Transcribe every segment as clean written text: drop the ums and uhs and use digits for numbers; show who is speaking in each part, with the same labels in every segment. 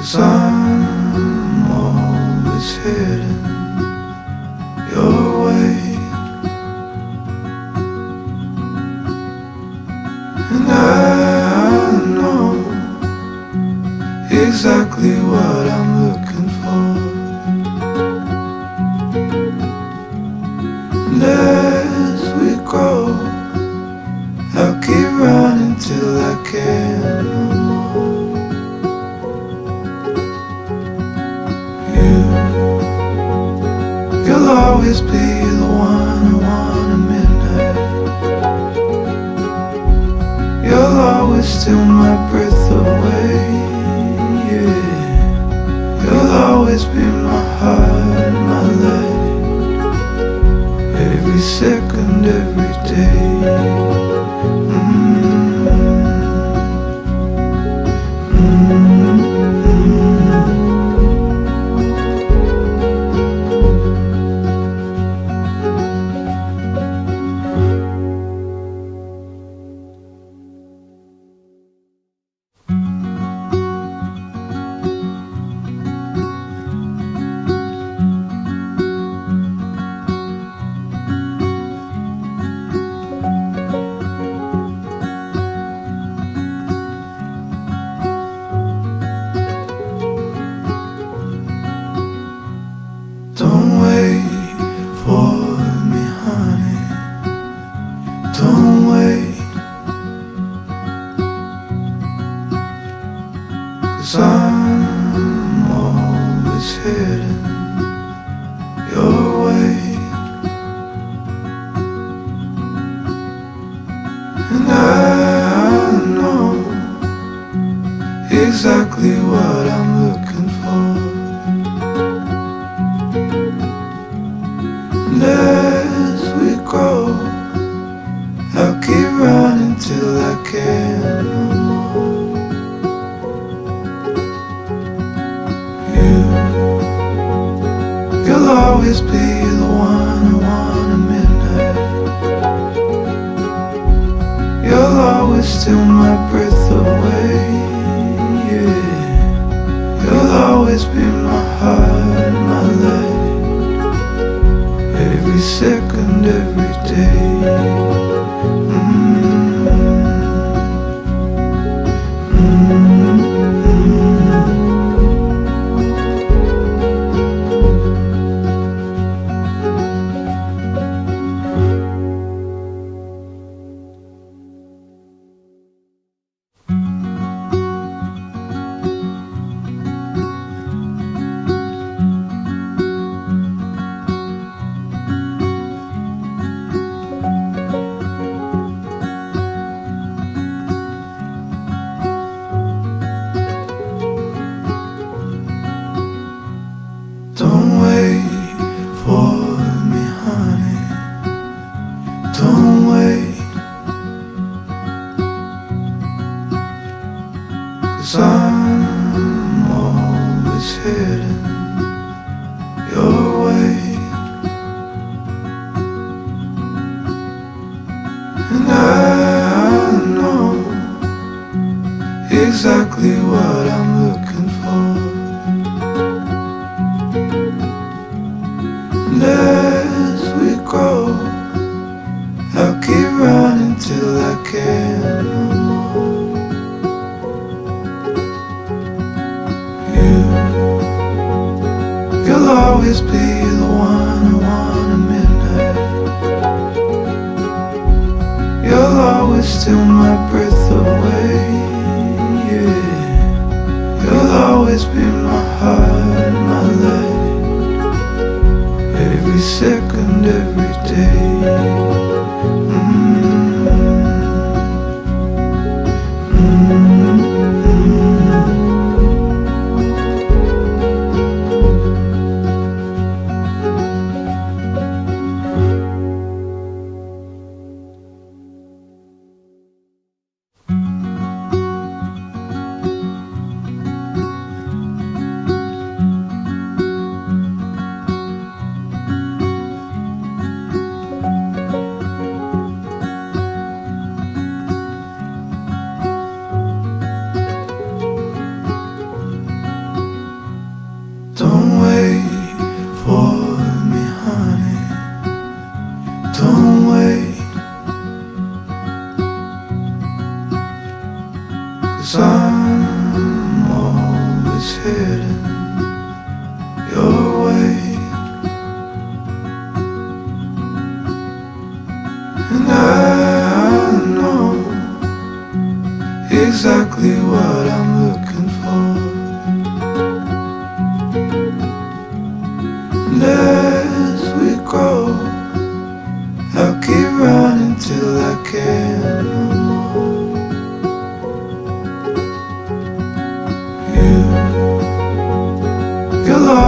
Speaker 1: 'Cause I'm always heading your way, and I know exactly what I'm looking for. And as we go, I'll keep running till I can't no more. You'll always be the one I want at midnight. You'll always steal my breath away, yeah. You'll always be my heart and my life, every second, every day. Don't wait for me, honey. Don't wait, 'cause I'm always heading your way, and I know exactly what I'm looking for. And as we go, I'll keep running till I can't no more. You'll always be the one I want at midnight. You'll always steal my breath away, yeah. You'll always be my heart and my life, every second, every day. Don't wait for me, honey. Don't wait, 'cause I'm always heading your way, and I know exactly what I'm looking for. And as we go, I'll keep running till I can't no more. You'll always be the one I want at midnight. You'll always steal my breath away, yeah. You'll always be my heart and my life, every second, every day.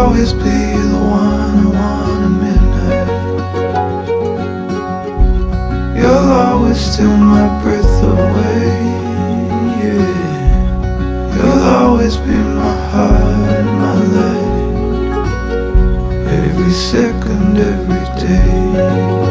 Speaker 1: always be the one I want at midnight. You'll always steal my breath away, yeah. You'll always be my heart, my life, every second, every day.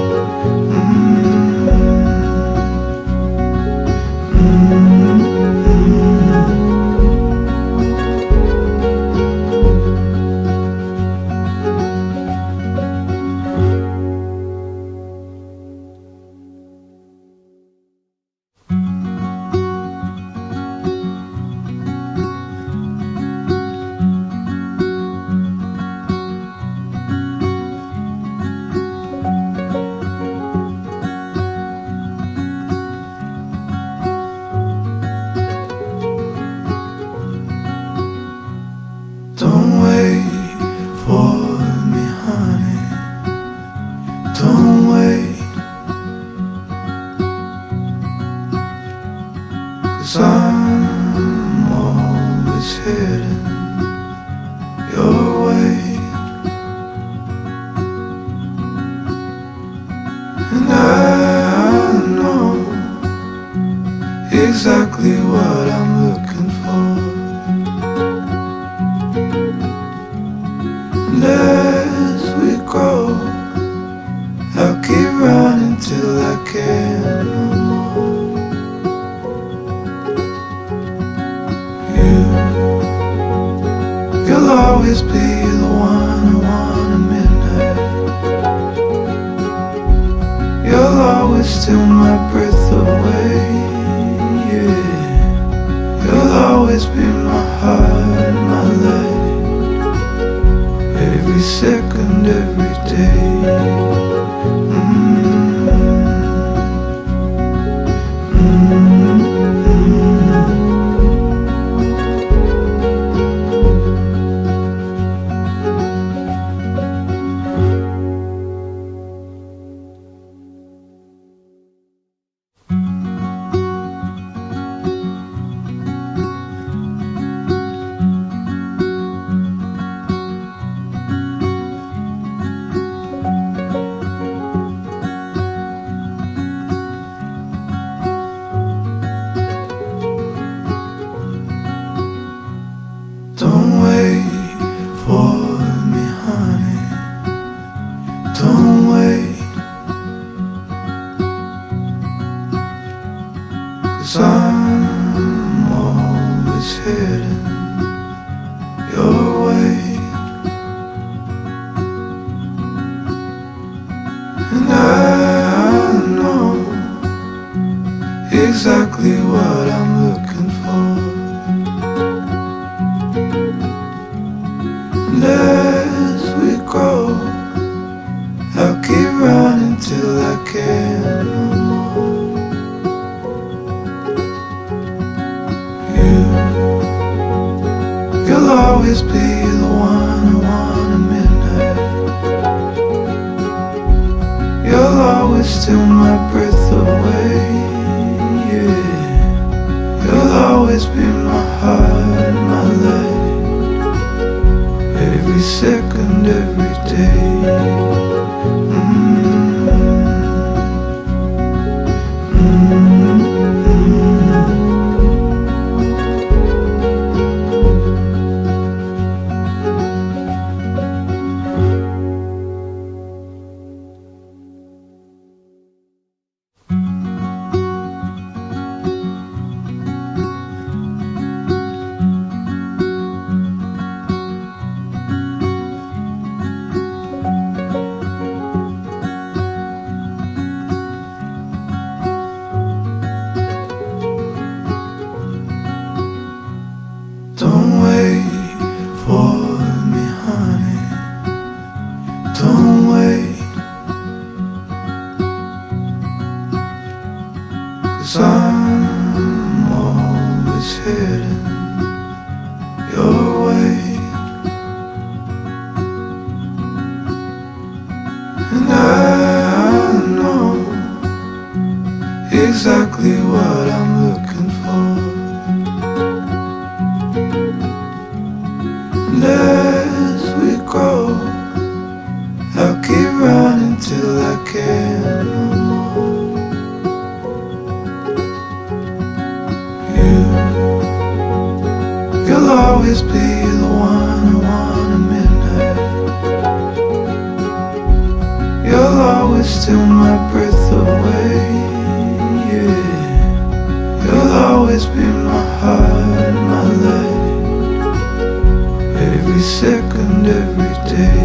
Speaker 1: Don't wait for me, honey. Don't wait, 'cause I'm always heading your way. And I know exactly what I'm looking for. And as we grow, I'll keep running till I can't no more. You'll always be the one I want at midnight. You'll always steal my breath away, yeah. You'll always be my heart, my life, every second, every day. Don't wait for me, honey. Don't wait, 'cause I'm always heading your way. And I know exactly what I'm looking for. And as we grow, I'll keep running till I can't no more. You'll always be the one I want at midnight. You'll always steal my breath away, yeah. You'll always be my heart, my life, every second, every day. can no more. You'll always be the one I want at midnight. You'll always steal my breath away, yeah. You'll always be my heart, my life, every second, every day.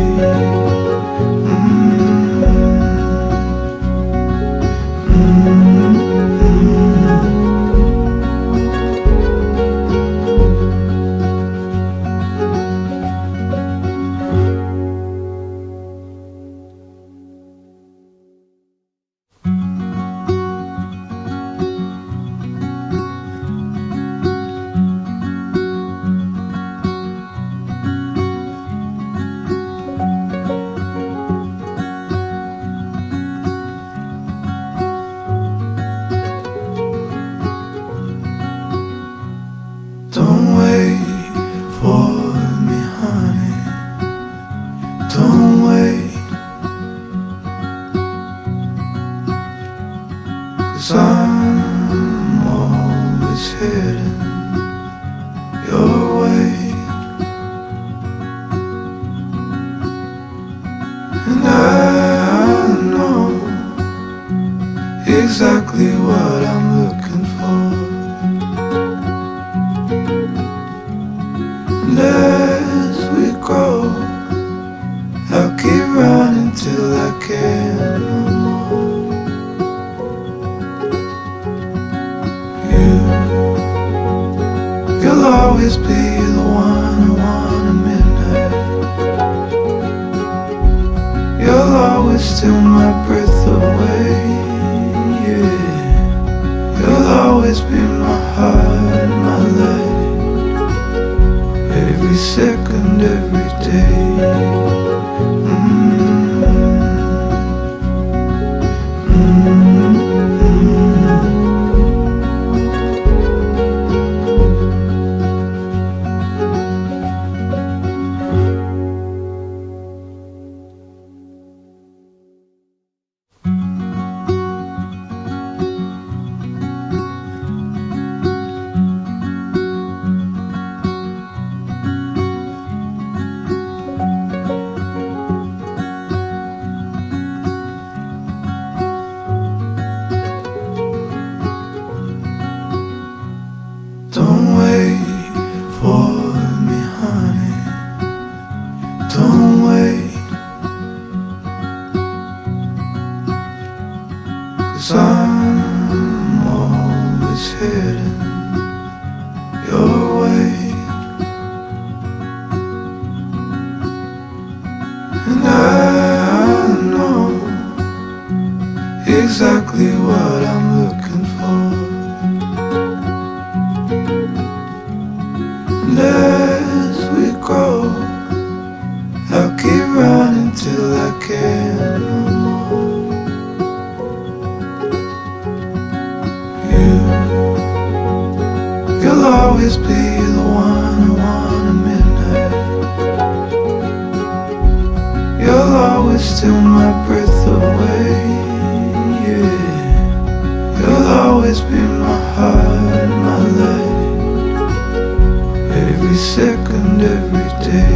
Speaker 1: Don't wait for me, honey. Don't wait, 'cause I'm always heading your way. And I know exactly what I'm looking for. And as we grow, I'll keep running till I can no more. You'll always be the one I want at midnight. You'll always steal my breath away, yeah. You'll always be my heart, my life, every second, every day. Don't wait for me, honey. Don't wait, 'cause I'm always heading your way. And I know exactly what I'm looking for. And as we grow, I'll keep running till I can no more. You'll always be the one I want at midnight. You'll always steal my breath away, yeah. You'll always be my heart, my life, every second, every day.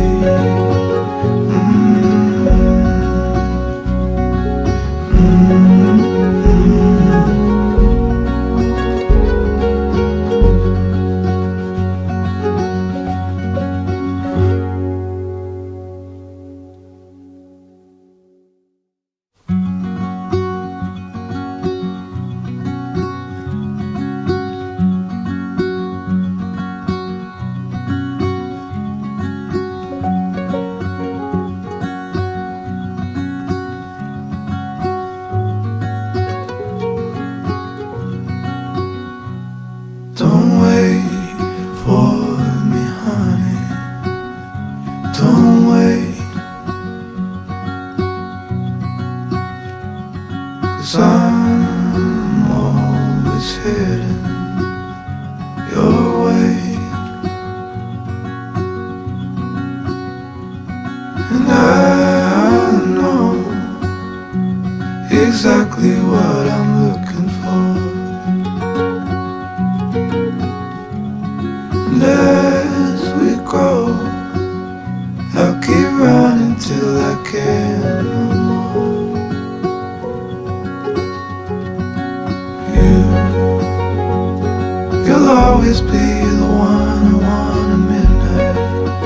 Speaker 1: always be the one I want at midnight.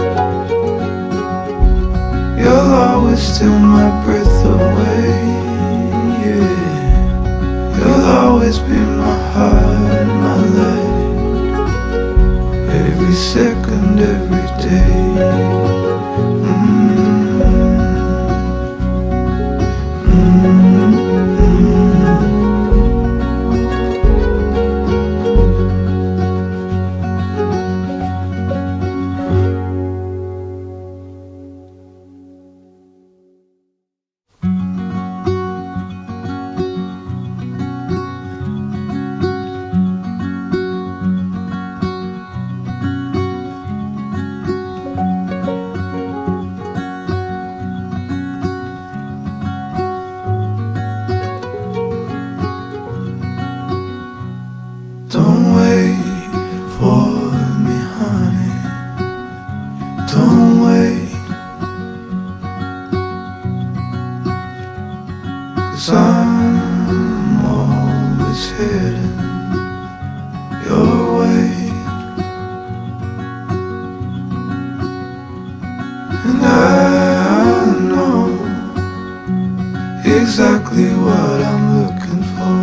Speaker 1: You'll always steal my breath away, yeah. You'll always be my heart, my life, every second, every day. Don't wait for me, honey. Don't wait, 'cause I'm always heading your way. And I know exactly what I'm looking for.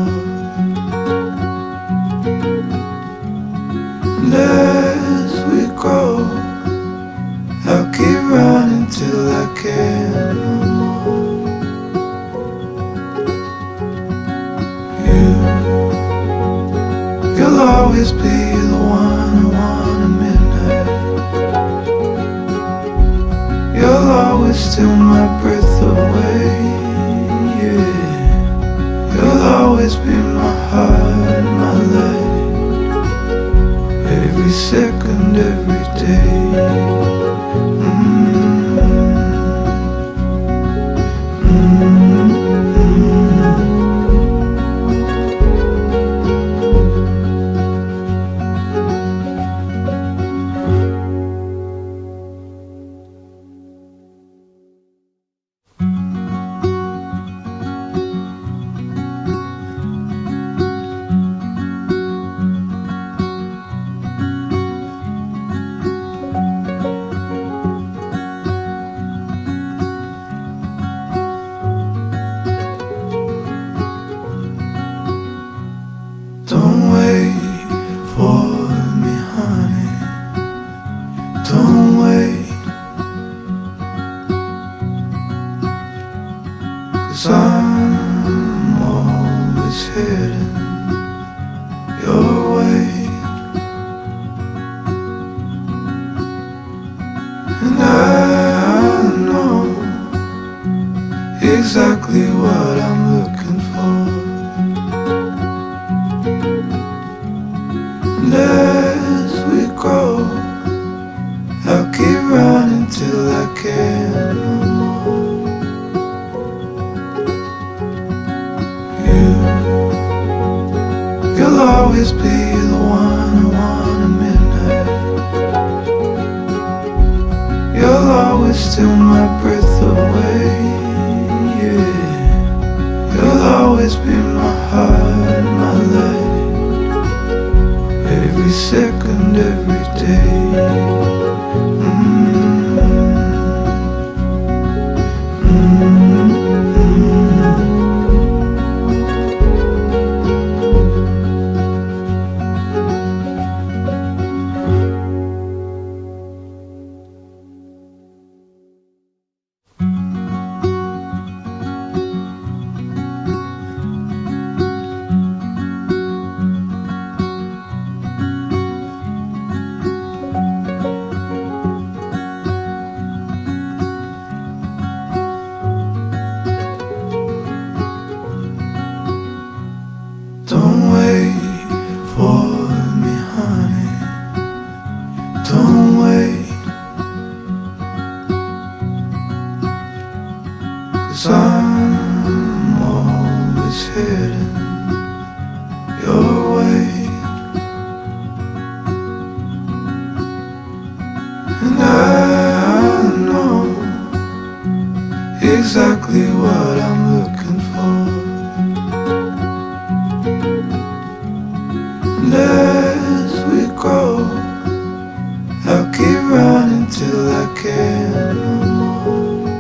Speaker 1: And as we grow, I'll keep running till I can't no more. You'll always be the one I want at midnight. You'll always steal my breath away, yeah. You'll always be my heart, my life, every second, every day. Don't wait for me, honey. Don't wait, 'cause I'm always heading your way. And I know exactly what I'm looking for. And as we grow, I'll keep running till I can't no more. You'll always be the one I want at midnight. You'll always steal my breath away, yeah. You'll always be my heart, my life, every second, every day. Don't wait for me, honey. Don't wait, 'cause I'm always heading your way. And I know exactly what I'm looking for. And as we grow, until I can't no more.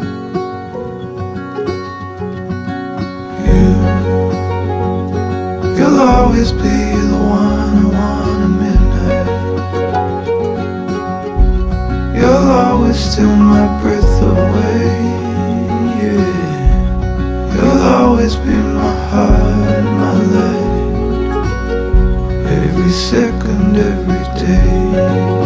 Speaker 1: You'll always be the one I want at midnight. You'll always steal my breath away, yeah. You'll always be my heart, my life, every second, every day.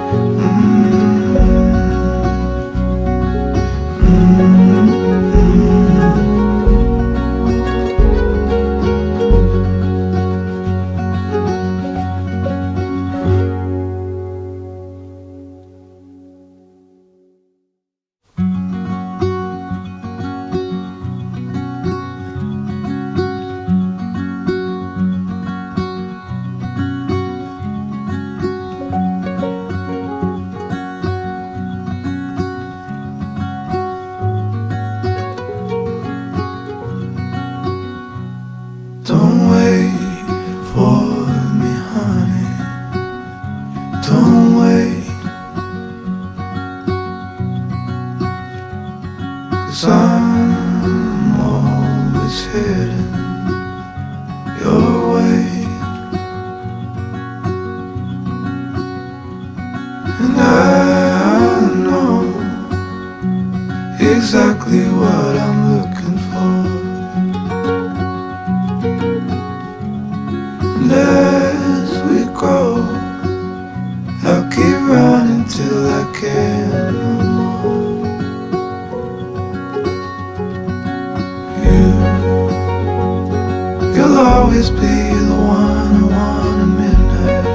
Speaker 1: Don't wait for me, honey. Don't wait, 'cause I'm always heading your way. And I know exactly what I'm looking for. And as we grow, I'll keep running till I can't no more. You'll always be the one I want at midnight.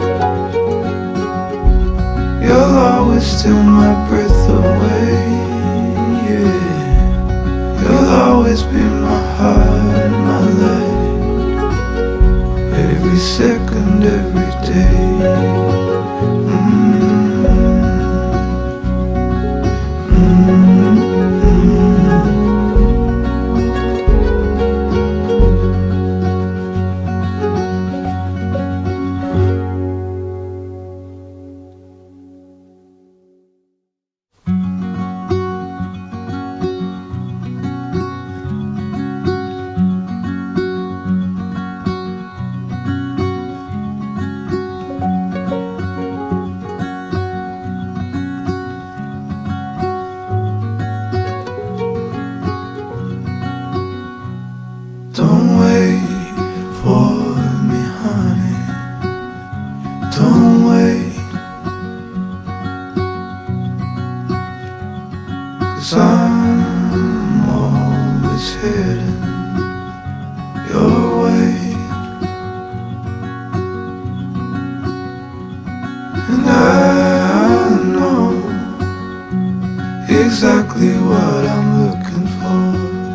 Speaker 1: You'll always steal my breath away, yeah. You'll always be my heart, my life, every second, every day. Don't wait for me, honey. Don't wait, 'cause I'm always heading your way. And I know exactly what I'm looking for.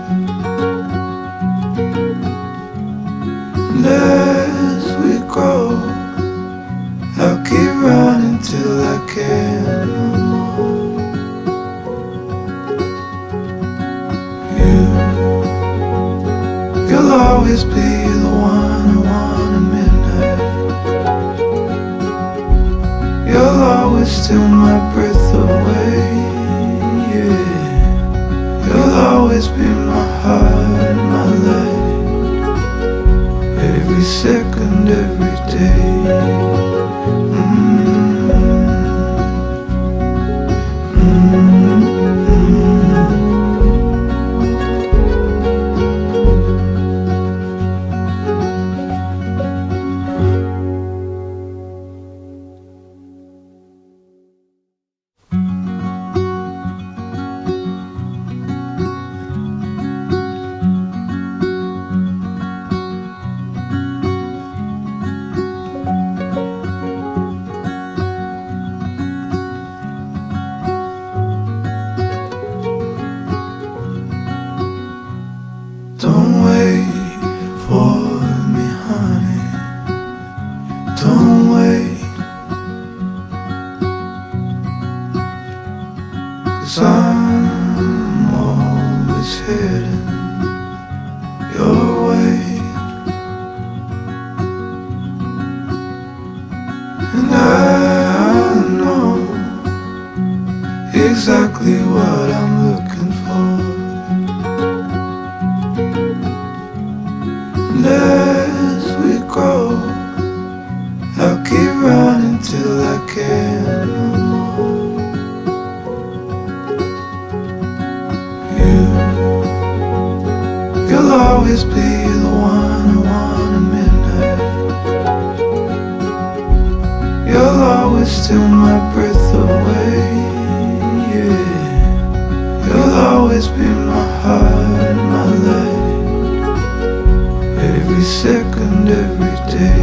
Speaker 1: And as we grow, I'll keep running till I can't no more. You'll always be the one I want at midnight. You'll always steal my breath away, yeah. You'll always be my heart, my life, every second, every day. Don't wait for me, honey. Don't wait, 'cause I'm always heading your way. And I know exactly what I'm looking for. And as we grow, I'll keep running till I can't no more. You'll always be the one I want at midnight. You'll always steal my breath away, yeah. You'll always be my heart, my life, every second, every day.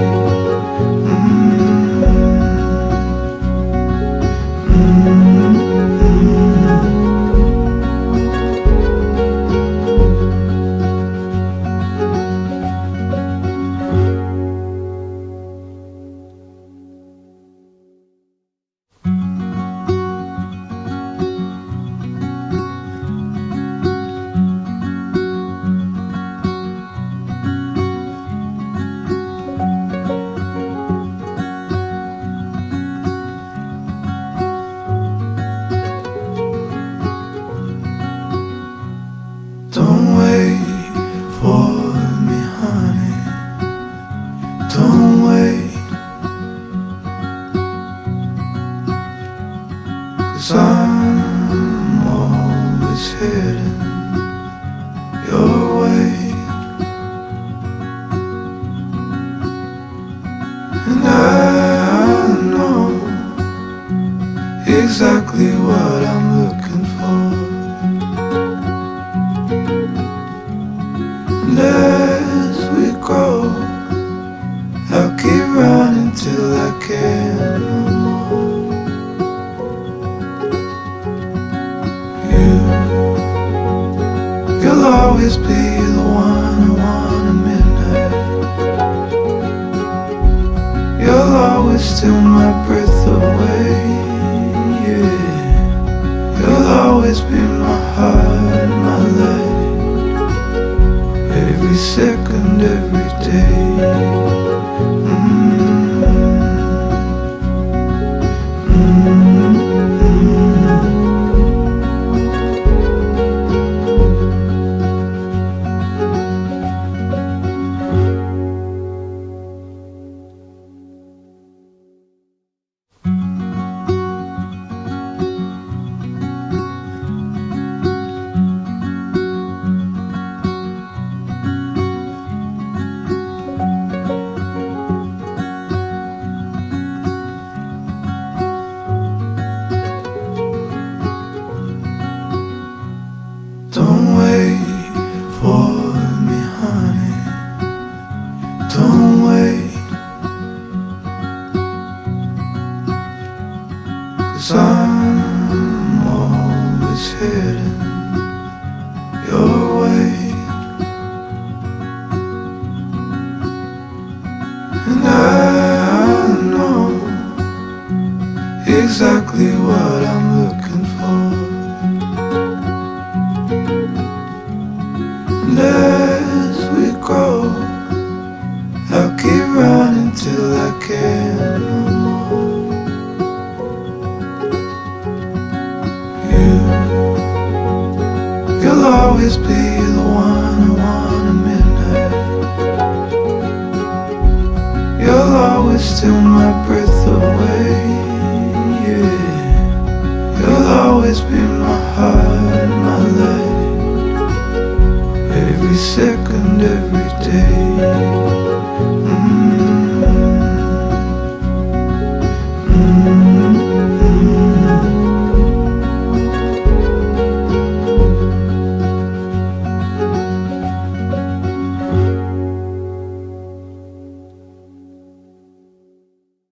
Speaker 1: Don't wait for me, honey. Don't wait, 'cause I'm always heading your way. And I know exactly what I'm looking for. And as we grow, I'll keep running till I can't no more. You'll always be the one I want at midnight. You'll always steal my breath away, yeah. You'll always be my heart, my life, every second, every day. Don't wait for me, honey. Don't wait, 'cause I'm always heading your way. And I know exactly what I'm looking for. And as we grow, I'll keep running till I can't no more. You'll always be the one I want at midnight. You'll always steal my breath away, yeah. You'll always be my heart, my life, every second, every day.